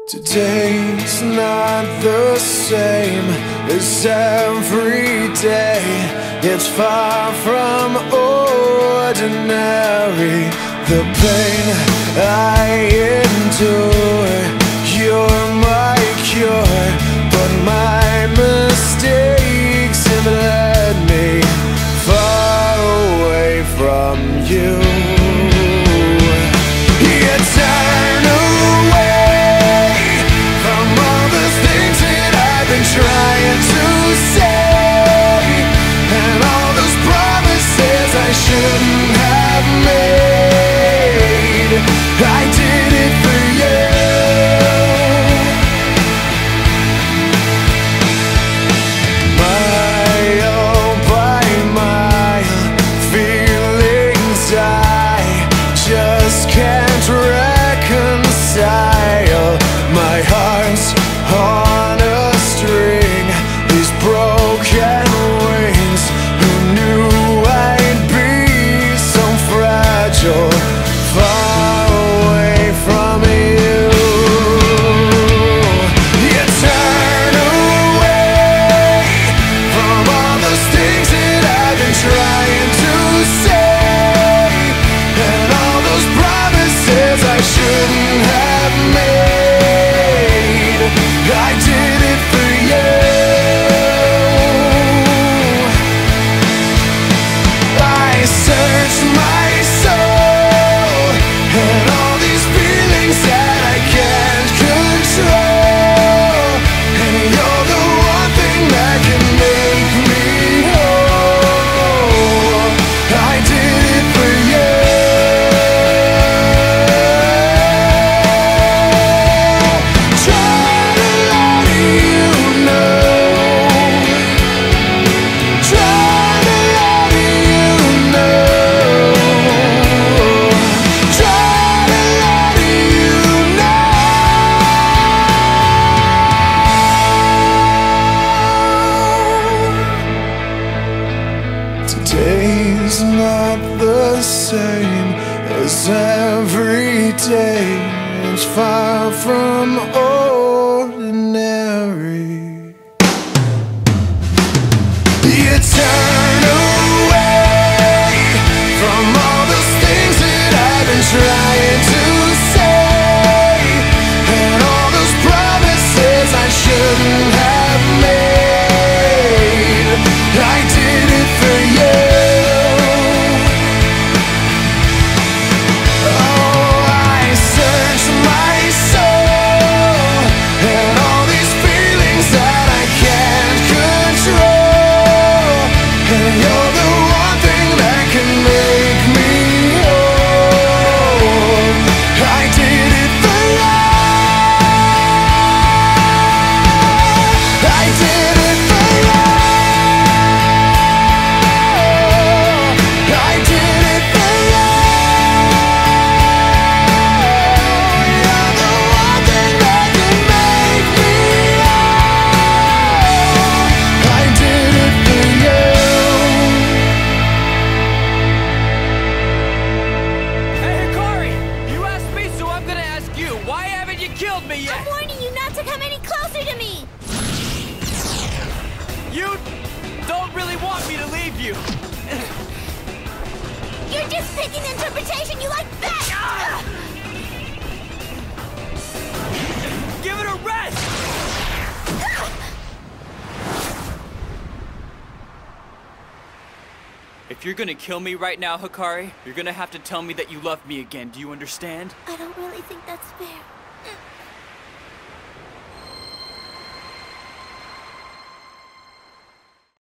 Today's not the same as every day. It's far from ordinary. The pain I endure, you're my cure. But my mistakes have led me far away from you. You turn away from all the things that I've been trying to say, and all those promises I shouldn't have made. I did it for you. Mile by mile, feelings I just can't reconcile. My heart's on a string, these broken wings. Who knew I'd be so fragile, far away from you? You turn away from all those things that I've been trying to say, and all those promises I shouldn't have made. I did it for you. I searched my soul, and all these feelings that I can't control, and you're the one thing that can make me whole. I did it for you. Try to let you know. Try to let you know. Try to let you know. Today's not the same as every day. It's far from ordinary. You turn away from all those things that I've been trying to say, and all those promises I shouldn't have made. I did it for you. Oh, I searched my soul, and all these feelings that I can't control, and you're the one thing that can make me whole. I did it for you. I did it for you. I did it for you. You're the one thing that can make me whole. I did it for you. Hey, Hikari! You asked me, so I'm gonna ask you. Why haven't you killed me yet? I'm warning you not to come any closer to me! You don't really want me to leave you. You're just picking the interpretation you like best! Give it a rest! If you're gonna kill me right now, Hikari, you're gonna have to tell me that you love me again. Do you understand? I don't really think that's fair.